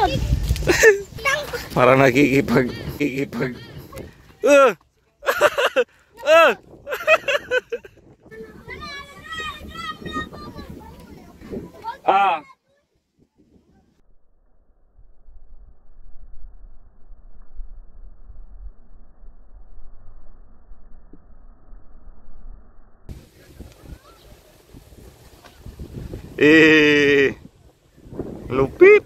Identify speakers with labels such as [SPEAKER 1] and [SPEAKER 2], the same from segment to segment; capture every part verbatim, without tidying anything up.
[SPEAKER 1] Parang nakikipag... Nakikipag... Uh! uh! ah! Eh, lupit.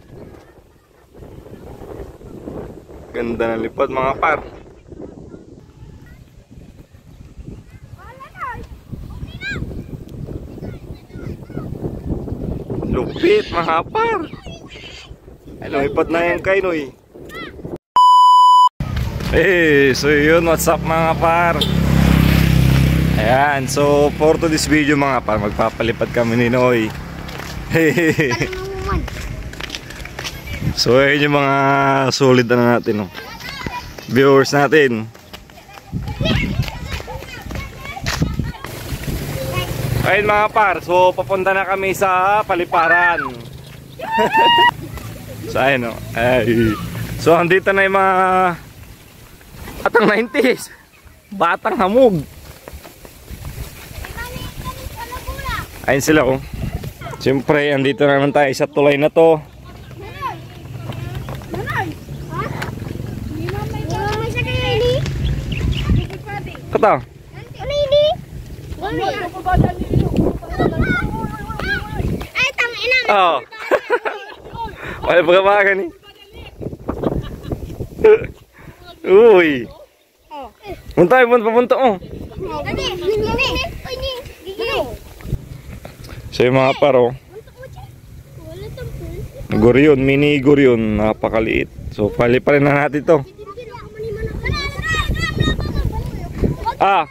[SPEAKER 1] Ganda ng lipad mga par. Lupit mga par. Ay, lumipad na yan kay Noy. Eh, so yun, what's up mga par. Ayan, so for to this video mga par, magpapalipad kami ni Noy. So ayun yung mga solid na natin, oh. Viewers natin. Ayun mga par, so papunta na kami sa paliparan. So ayun, oh. Ay. So andito na yung mga batang nineties, batang hamog. Ayun sila, oh. Siyempre, andito naman tayo sa tulay na to. Kata?
[SPEAKER 2] Ay, tangina.
[SPEAKER 1] Oo. Wala pa kapakan eh. Uy. Punta, punta, punta, oh. So yung mga paro, guryon, mini guryon, napakaliit. So paliparin na natin to. Ah.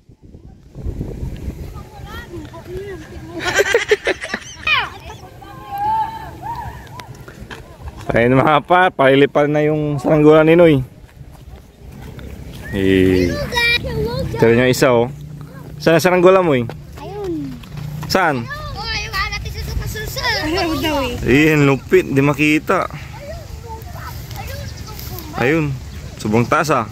[SPEAKER 1] Ayun mga par, paliliparin na yung saranggola ni Noy. Eh, tira nyo isa, oh. Saan ang saranggola mo eh? Saan? Ayan, lupit, di makita. Ayun, subong tasa.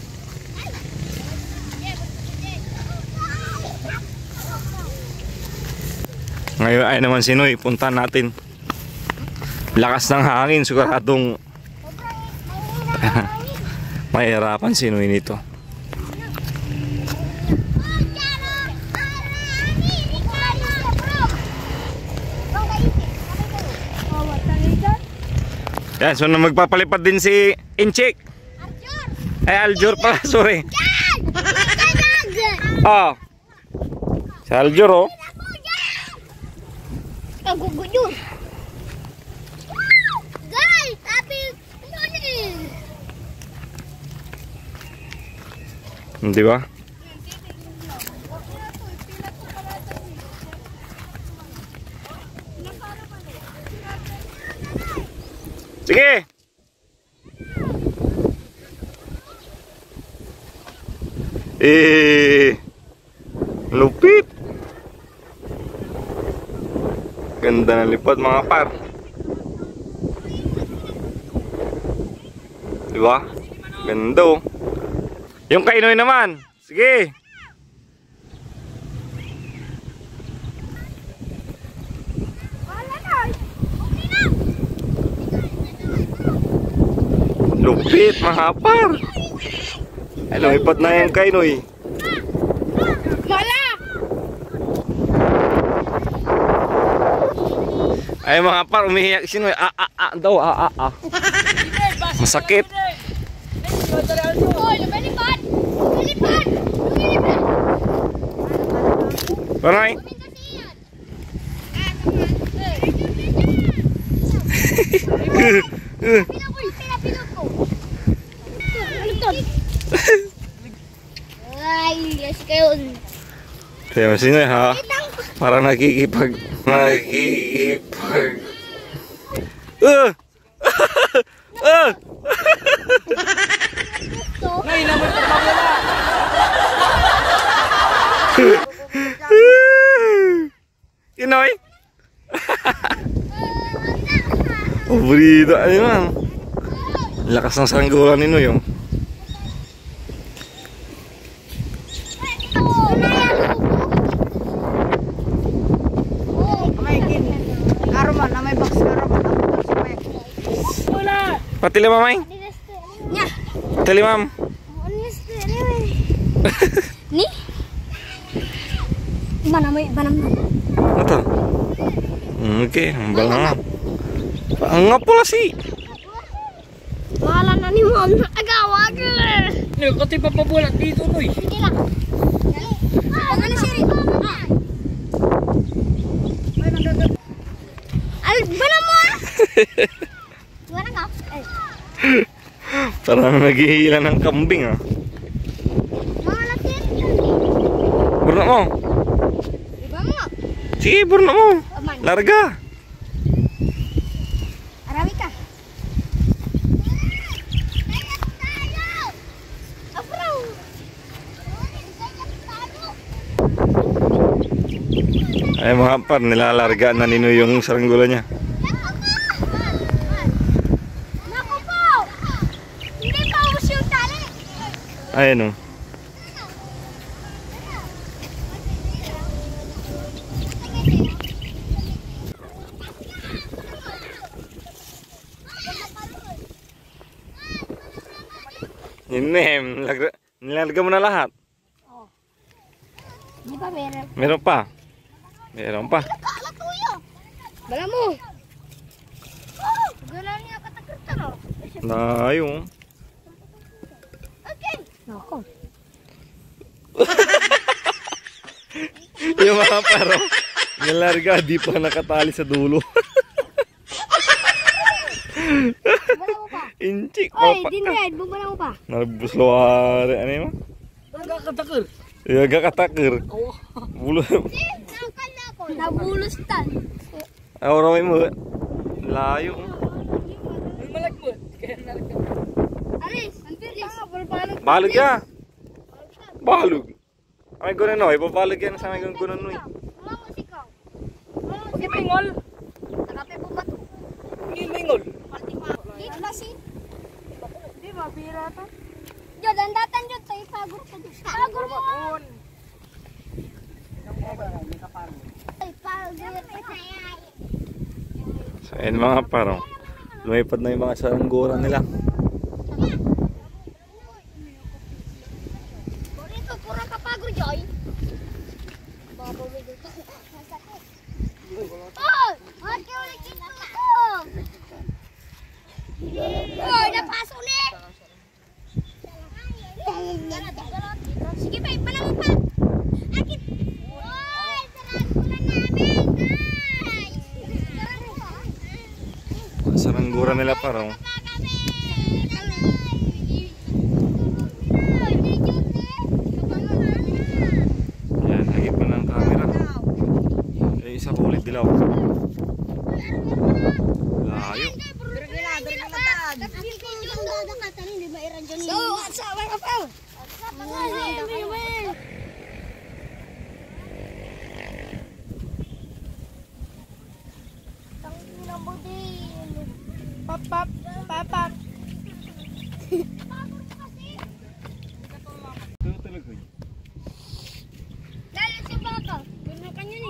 [SPEAKER 1] Ngayon ay naman si Noy, punta natin. Lakas ng hangin, siguradong mahirapan si Noy nito. Yan, so na magpapalipad din si Inchik. Ay, Aljur pala, sorry. Oh. Si Aljur, oh.
[SPEAKER 2] Kagugudyun. Guys, tapi
[SPEAKER 1] Di ba? Sige. Eh, lupit. Ganda ng lipad mga par. Di ba? Ganda, oh. Yung kay Noy naman. Sige. Lupit mga par. Ay, lumipad na yan kay Noy.
[SPEAKER 2] Wala.
[SPEAKER 1] Ay mga par, umihiyak si Noy. Ah ah ah daw, ah ah ah. Masakit.
[SPEAKER 2] Oy, lumilipad. Lumilipad. Lumilipad.
[SPEAKER 1] Panoy?
[SPEAKER 2] Ay, yes kayo.
[SPEAKER 1] Kaya mas Noy ha. Parang nakikipag nakikipag. Uh! Uh!
[SPEAKER 3] Nay, naman pa wala.
[SPEAKER 1] Inoy? Obri Bida, ayun. Lakas ng saranggola ni Noy, oh. Pati lima, May?
[SPEAKER 2] Nya.
[SPEAKER 1] Pati lima.
[SPEAKER 2] Ni? Mana may banam na?
[SPEAKER 1] Ito. Okay, balang. Ang nga pula si.
[SPEAKER 2] Wala na ni mo ang agawag.
[SPEAKER 3] Ano, kasi papabulat dito, Noy.
[SPEAKER 2] Sige lang. Ano na siri? Al, banam mo ah! Wala nga.
[SPEAKER 1] Parang naghihila ng kambing, ah.
[SPEAKER 2] Mga latin.
[SPEAKER 1] Burna mo.
[SPEAKER 2] Iba mo.
[SPEAKER 1] Sige, burna mo.
[SPEAKER 2] Aman.
[SPEAKER 1] Larga.
[SPEAKER 2] Arawi ka. Apraw.
[SPEAKER 1] Ay mga par, nilalarga na nino yung saranggola niya.
[SPEAKER 2] Naku po. Hindi pa ubos yung tali.
[SPEAKER 1] Ayan, oh. Inem, nilarga, nilarga mo na lahat.
[SPEAKER 2] Di ba meron?
[SPEAKER 1] Meron pa. Meron pa.
[SPEAKER 2] Kala tuyo. Bala mo. Gano'n niya katakot no?
[SPEAKER 1] Layo.
[SPEAKER 2] Okay. Nako.
[SPEAKER 1] Yung mga paro, nilarga, di pa nakatali sa dulo.
[SPEAKER 2] Bala mo pa.
[SPEAKER 1] Inchik.
[SPEAKER 2] Oy, dinred, bumala mo pa.
[SPEAKER 1] Narbusloare, ano yun?
[SPEAKER 3] Nagkakatakir.
[SPEAKER 1] Iya, gakatakir. Bulu.
[SPEAKER 2] Nabulos tan.
[SPEAKER 1] Awra mo. Layo.
[SPEAKER 3] May malagmot. Kaya naragam.
[SPEAKER 2] Aris, antir nga bulbalog.
[SPEAKER 1] Balog ya. Balog. Ay gunan no, ibabalog yan sa may gunan no.
[SPEAKER 2] Wala mo sikaw.
[SPEAKER 3] Okay, mingol.
[SPEAKER 2] Nakape po bato.
[SPEAKER 3] Hindi mingol.
[SPEAKER 2] Di kasi. Di ba bira to? Jo dandatan jo tay pagur ko. Pagur mo. Ay pagur pa saya.
[SPEAKER 1] So, ayun mga parang lumipad na yung mga saranggola nila.
[SPEAKER 2] Borito pura ka pagur joy. Babo mo dito. Oh, hati ulit kita. Oh, napasok ni. Sige pa, ipanang pa. Akit. Oy, sarang kulan namin, guys.
[SPEAKER 1] Saranggola nila parang. Yan, lagi pa ng camera. Eh, isa kulit dilaw. Layo.
[SPEAKER 2] So, asawa ka pa.
[SPEAKER 3] Pap, pap, pap, pap.
[SPEAKER 2] Dali si baka. Gano'n ka niya ni.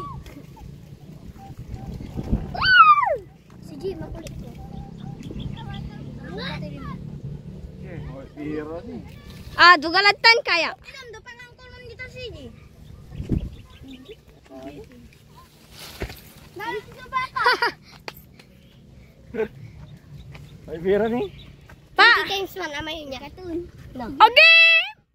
[SPEAKER 2] Sige, makulit ko. Ah, dugalatan kaya. Ilam do pang kulon dito sige. Dali si baka.
[SPEAKER 1] Ay, bira ni.
[SPEAKER 2] Pa. Games man amay niya. Katun.
[SPEAKER 3] Okay!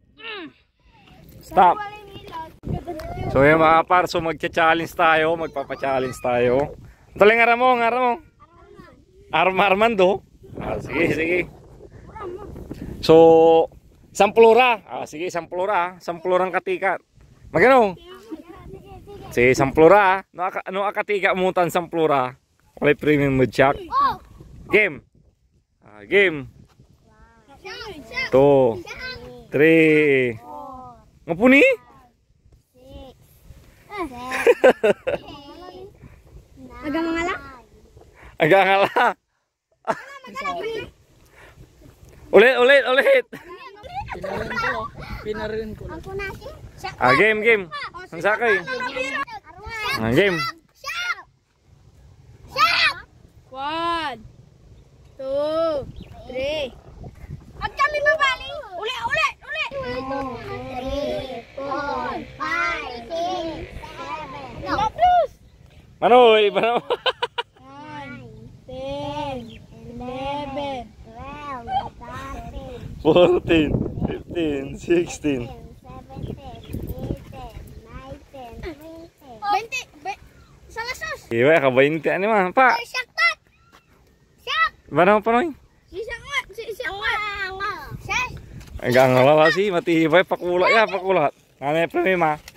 [SPEAKER 1] Stop. So yung mga par, so magcha-challenge tayo, magpapa-challenge tayo. Tuloy nga mo, nga mo. Arm Armando. Ah, sige, sige. So, samplura. Ah, sige, samplura. Samplurang katika. Magano? Sige, samplura. No, ano akatika mutan samplura. Walay premium mood shock. Game. Ah, game. Two. Three. Ngapuni?
[SPEAKER 2] Aga mangala?
[SPEAKER 1] Agak ngalah. Ulit, ulit, ulit.
[SPEAKER 3] Pinarin ko. Pinarin ko.
[SPEAKER 2] Ako na si.
[SPEAKER 1] Ah, game, game. Ang sakay. Ah, game.
[SPEAKER 2] Shout! Shout!
[SPEAKER 3] One, two, three.
[SPEAKER 2] At kami mabali. Uli, uli, uli. three, four, five, six, seven. No.
[SPEAKER 1] Manoy, manoy.
[SPEAKER 2] nine,
[SPEAKER 3] Ten, eleven,
[SPEAKER 2] twelve, thirteen,
[SPEAKER 1] fourteen, fifteen, sixteen.
[SPEAKER 2] seventeen, eighteen, nineteen, twenty. twenty. Sa lasos.
[SPEAKER 1] Iwa, ka-twenty ano man. Pa,
[SPEAKER 2] Ay, siyak pat. Siyak.
[SPEAKER 1] manoy, panoy.
[SPEAKER 2] Si siyak nga. Si siyak nga. Siyak.
[SPEAKER 1] Ang gangala si, matibay, pakulat ya, pakulat. Ano yung problema?